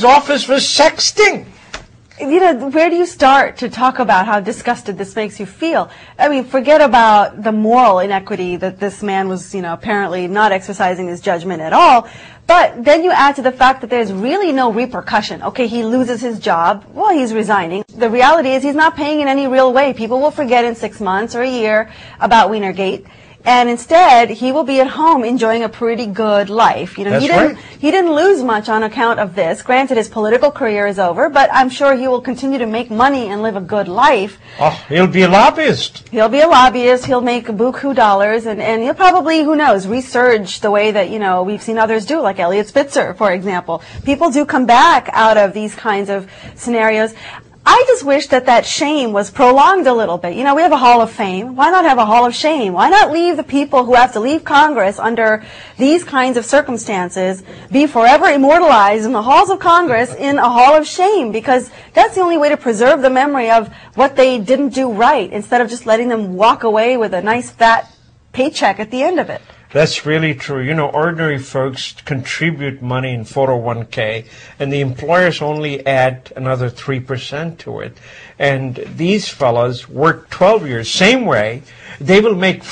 his office was sexting. You know, where do you start to talk about how disgusted this makes you feel? I mean, forget about the moral inequity that this man was, you know, apparently not exercising his judgment at all. But then you add to the fact that there's really no repercussion. Okay, he loses his job. Well, he's resigning. The reality is he's not paying in any real way. People will forget in 6 months or a year about Wienergate. And instead, he will be at home enjoying a pretty good life. You know, he didn't lose much on account of this. Granted, his political career is over, but I'm sure he will continue to make money and live a good life. Oh, he'll be a lobbyist. He'll be a lobbyist. He'll make buku dollars, and he'll probably, who knows, resurge the way that, you know, we've seen others do, like Eliot Spitzer, for example. People do come back out of these kinds of scenarios. I just wish that that shame was prolonged a little bit. You know, we have a Hall of Fame. Why not have a Hall of Shame? Why not leave the people who have to leave Congress under these kinds of circumstances be forever immortalized in the halls of Congress in a Hall of Shame? Because that's the only way to preserve the memory of what they didn't do right, instead of just letting them walk away with a nice fat paycheck at the end of it. That's really true. You know, ordinary folks contribute money in 401k, and the employers only add another 3% to it. And these fellas work 12 years, same way. They will make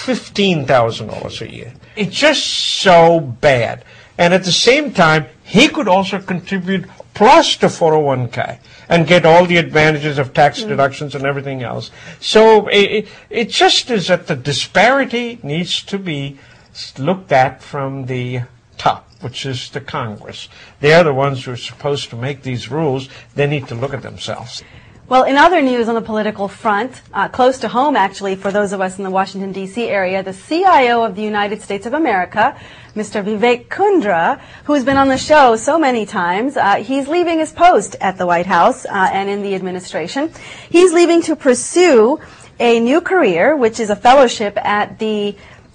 $15,000 a year. It's just so bad. And at the same time, he could also contribute plus to 401k and get all the advantages of tax deductions and everything else. So it just is that the disparity needs to be looked at from the top, which is the Congress. They're the ones who are supposed to make these rules. They need to look at themselves. Well, in other news on the political front, close to home actually for those of us in the Washington, D.C. area, the CIO of the United States of America, Mr. Vivek Kundra, who's been on the show so many times, he's leaving his post at the White House and in the administration. He's leaving to pursue a new career, which is a fellowship at the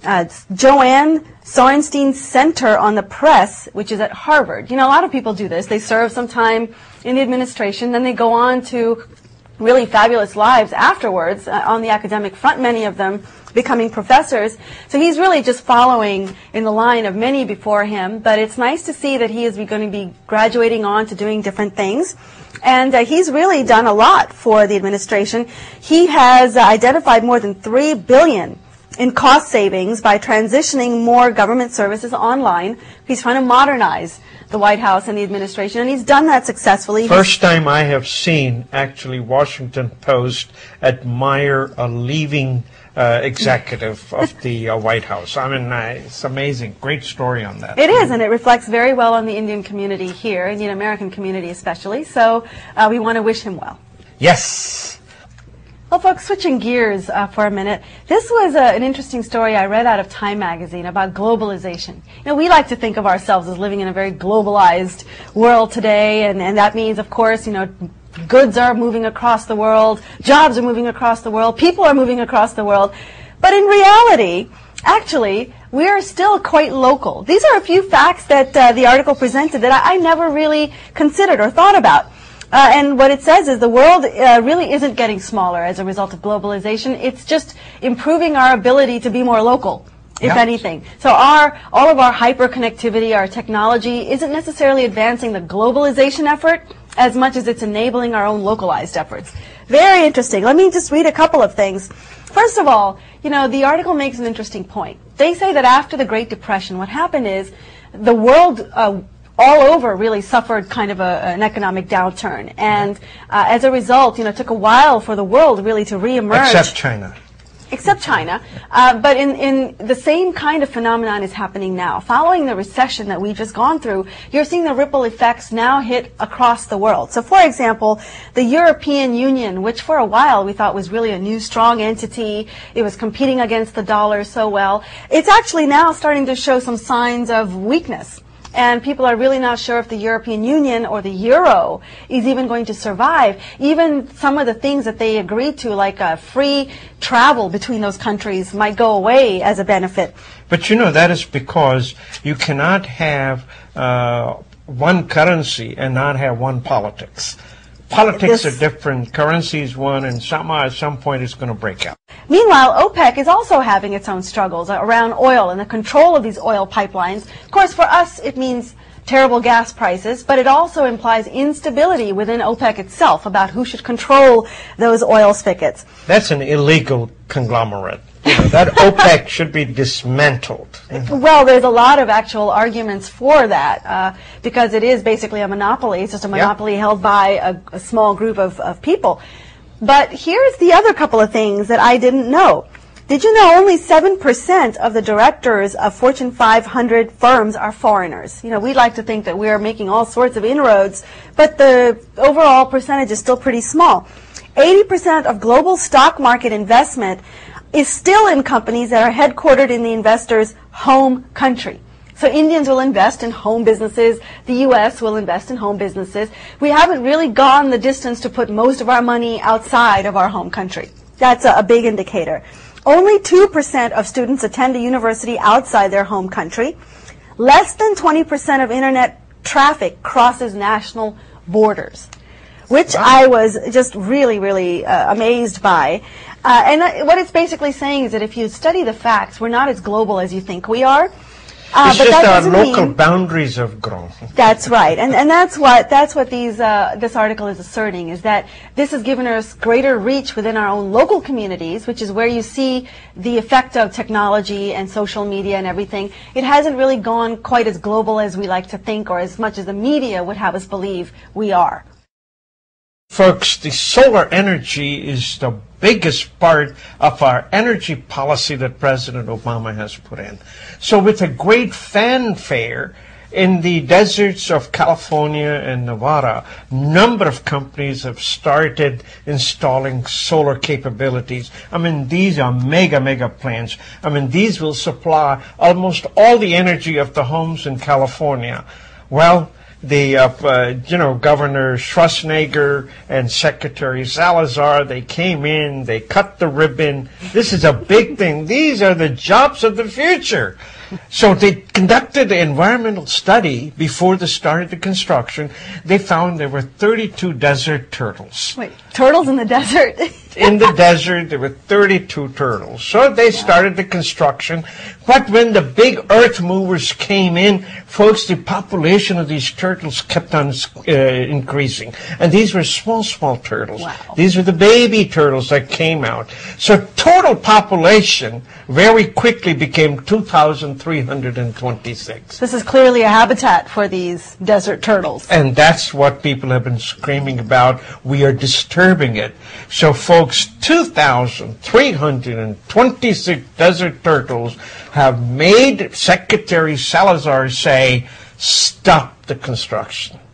Joanne Sorenstein Center on the Press, which is at Harvard. You know, a lot of people do this. They serve some time in the administration, then they go on to really fabulous lives afterwards on the academic front, many of them becoming professors. So he's really just following in the line of many before him, but it's nice to see that he is going to be graduating on to doing different things. And he's really done a lot for the administration. He has identified more than $3 billion in cost savings by transitioning more government services online. He's trying to modernize the White House and the administration, and he's done that successfully. First time I have seen, actually, Washington Post admire a leaving executive of the White House. I mean, it's amazing. Great story on that. It is, and it reflects very well on the Indian community here, Indian American community especially, so we want to wish him well. Yes. Well, folks, switching gears for a minute, this was an interesting story I read out of Time magazine about globalization. You know, we like to think of ourselves as living in a very globalized world today, and that means, of course, you know, goods are moving across the world, jobs are moving across the world, people are moving across the world. But in reality, actually, we are still quite local. These are a few facts that the article presented that I never really considered or thought about. And what it says is the world really isn't getting smaller as a result of globalization. It's just improving our ability to be more local, if anything. So all of our hyperconnectivity, our technology, isn't necessarily advancing the globalization effort as much as it's enabling our own localized efforts. Very interesting. Let me just read a couple of things. First of all, you know, the article makes an interesting point. They say that after the Great Depression, what happened is the world all over really suffered kind of an economic downturn. And as a result, you know, it took a while for the world really to reemerge. Except China. Except China. But in the same kind of phenomenon is happening now. Following the recession that we've just gone through, you're seeing the ripple effects now hit across the world. So, for example, the European Union, which for a while we thought was really a new strong entity, it was competing against the dollar so well, it's actually now starting to show some signs of weakness. And people are really not sure if the European Union or the euro is even going to survive. Even some of the things that they agreed to, like free travel between those countries, might go away as a benefit. But you know, that is because you cannot have one currency and not have one politics. Politics are different, currency is one, and somehow at some point it's going to break out. Meanwhile, OPEC is also having its own struggles around oil and the control of these oil pipelines. Of course, for us, it means terrible gas prices, but it also implies instability within OPEC itself about who should control those oil spigots. That's an illegal conglomerate. That OPEC should be dismantled. Well, there's a lot of actual arguments for that because it is basically a monopoly. It's just a monopoly held by a small group of people. But here's the other couple of things that I didn't know. Did you know only 7% of the directors of Fortune 500 firms are foreigners? We like to think that we're making all sorts of inroads, but the overall percentage is still pretty small. 80% of global stock market investment is still in companies that are headquartered in the investor's home country. So Indians will invest in home businesses. The U.S. will invest in home businesses. We haven't really gone the distance to put most of our money outside of our home country. That's a big indicator. Only 2% of students attend a university outside their home country. Less than 20% of internet traffic crosses national borders, which I was just really, really amazed by. And what it's basically saying is that if you study the facts, we're not as global as you think we are. It's just our local boundaries have grown. That's right, and that's what this article is asserting, is that this has given us greater reach within our own local communities, which is where you see the effect of technology and social media and everything. It hasn't really gone quite as global as we like to think, or as much as the media would have us believe we are. Folks, the solar energy is the biggest part of our energy policy that President Obama has put in. So with a great fanfare in the deserts of California and Nevada, number of companies have started installing solar capabilities. These are mega plants. These will supply almost all the energy of the homes in California. Well, Governor Schwarzenegger and Secretary Salazar, they came in, they cut the ribbon. This is a big thing. These are the jobs of the future. So they conducted an environmental study before they started the construction. They found there were 32 desert turtles. Wait, turtles in the desert? In the desert, there were 32 turtles. So they started the construction. But when the big earth movers came in, folks, the population of these turtles kept on increasing. And these were small turtles. Wow. These were the baby turtles that came out. So total population very quickly became 2,326. This is clearly a habitat for these desert turtles. And that's what people have been screaming about. We are disturbing it. So folks, 2,326 desert turtles have made Secretary Salazar say, stop the construction.